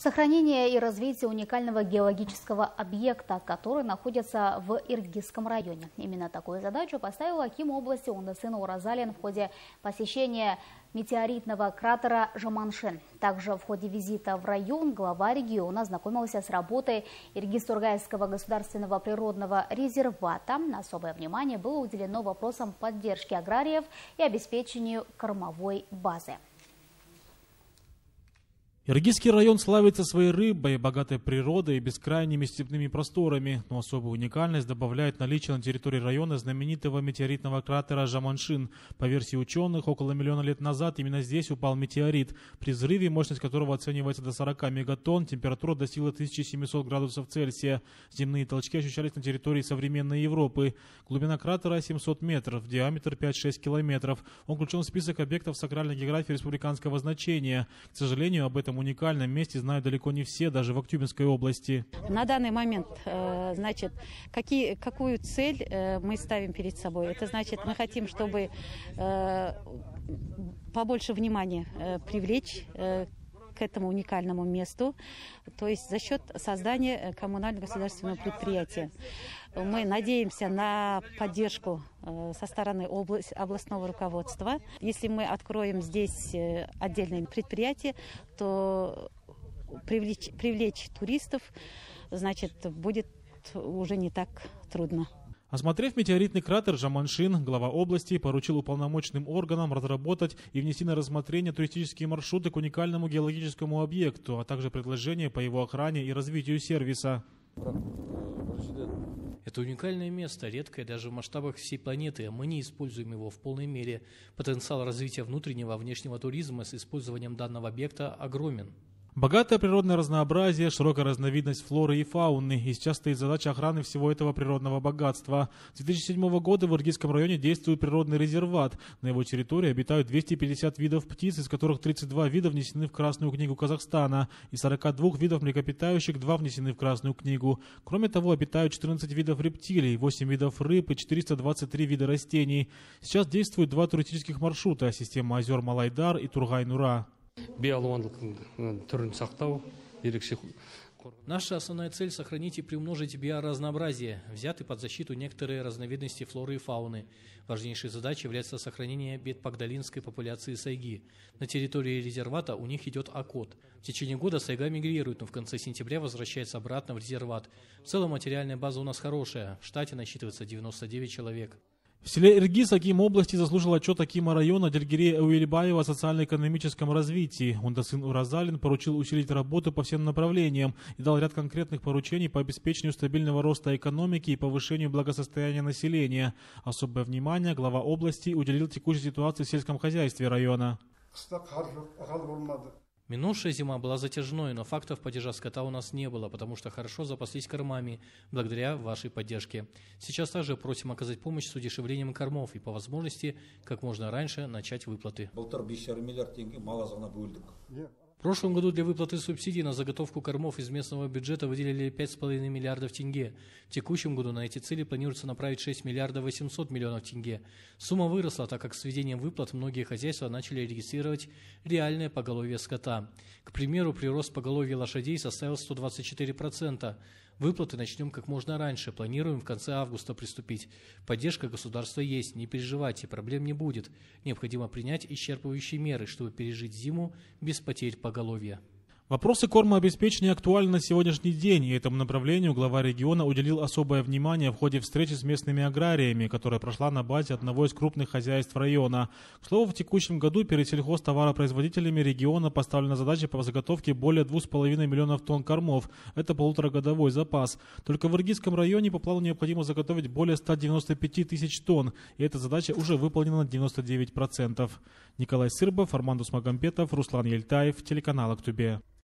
Сохранение и развитие уникального геологического объекта, который находится в Иргизском районе. Именно такую задачу поставил аким области Ондысын Уразалин в ходе посещения метеоритного кратера Жаманшин. Также в ходе визита в район глава региона ознакомился с работой Иргиз-Тургайского государственного природного резервата. Особое внимание было уделено вопросам поддержки аграриев и обеспечению кормовой базы. Иргизский район славится своей рыбой, богатой природой и бескрайними степными просторами, но особую уникальность добавляет наличие на территории района знаменитого метеоритного кратера Жаманшин. По версии ученых, около миллиона лет назад именно здесь упал метеорит, при взрыве, мощность которого оценивается до 40 мегатонн, температура достигла 1700 градусов Цельсия. Земные толчки ощущались на территории современной Европы. Глубина кратера 700 метров, диаметр 5-6 километров. Он включен в список объектов сакральной географии республиканского значения. К сожалению, об этом уникальном месте знают далеко не все, даже в Актюбинской области. На данный момент, значит, какую цель мы ставим перед собой? Это значит, мы хотим, чтобы побольше внимания привлечь к этому уникальному месту, то есть за счет создания коммунального государственного предприятия. Мы надеемся на поддержку со стороны областного руководства. Если мы откроем здесь отдельное предприятие, то привлечь туристов, значит, будет уже не так трудно. Осмотрев метеоритный кратер Жаманшин, глава области поручил уполномоченным органам разработать и внести на рассмотрение туристические маршруты к уникальному геологическому объекту, а также предложения по его охране и развитию сервиса. Это уникальное место, редкое даже в масштабах всей планеты. Мы не используем его в полной мере. Потенциал развития внутреннего и внешнего туризма с использованием данного объекта огромен. Богатое природное разнообразие, широкая разновидность флоры и фауны. И сейчас стоит задача охраны всего этого природного богатства. С 2007 года в Иргизском районе действует природный резерват. На его территории обитают 250 видов птиц, из которых 32 вида внесены в Красную книгу Казахстана. И 42 видов млекопитающих 2 внесены в Красную книгу. Кроме того, обитают 14 видов рептилий, 8 видов рыб и 423 вида растений. Сейчас действуют 2 туристических маршрута – система озер Малайдар и Тургай-Нура. Наша основная цель – сохранить и приумножить биоразнообразие, взяты под защиту некоторые разновидности флоры и фауны. Важнейшей задачей является сохранение бетпагдалинской популяции сайги. На территории резервата у них идет окот. В течение года сайга мигрирует, но в конце сентября возвращается обратно в резерват. В целом материальная база у нас хорошая, в штате насчитывается 99 человек. В селе Иргиз аким области заслушал отчет акима района Дельгирея Уильбаева о социально-экономическом развитии. Ондысын Уразалин поручил усилить работу по всем направлениям и дал ряд конкретных поручений по обеспечению стабильного роста экономики и повышению благосостояния населения. Особое внимание глава области уделил текущей ситуации в сельском хозяйстве района. Минувшая зима была затяжной, но фактов падежа скота у нас не было, потому что хорошо запаслись кормами, благодаря вашей поддержке. Сейчас также просим оказать помощь с удешевлением кормов и по возможности как можно раньше начать выплаты. В прошлом году для выплаты субсидий на заготовку кормов из местного бюджета выделили 5,5 миллиардов тенге. В текущем году на эти цели планируется направить 6 миллиардов 800 миллионов тенге. Сумма выросла, так как с введением выплат многие хозяйства начали регистрировать реальное поголовье скота. К примеру, прирост поголовья лошадей составил 124%. Выплаты начнем как можно раньше, планируем в конце августа приступить. Поддержка государства есть, не переживайте, проблем не будет. Необходимо принять исчерпывающие меры, чтобы пережить зиму без потерь поголовья. Вопросы кормообеспечения актуальны на сегодняшний день, и этому направлению глава региона уделил особое внимание в ходе встречи с местными аграриями, которая прошла на базе одного из крупных хозяйств района. К слову, в текущем году перед сельхозтоваропроизводителями региона поставлена задача по заготовке более 2,5 миллионов тонн кормов. Это полуторагодовой запас. Только в Иргизском районе по плану необходимо заготовить более 195 тысяч тонн, и эта задача уже выполнена на 99%. Николай Сырбов, Армандус Магомбетов, Руслан Ельтаев, телеканал Актубе.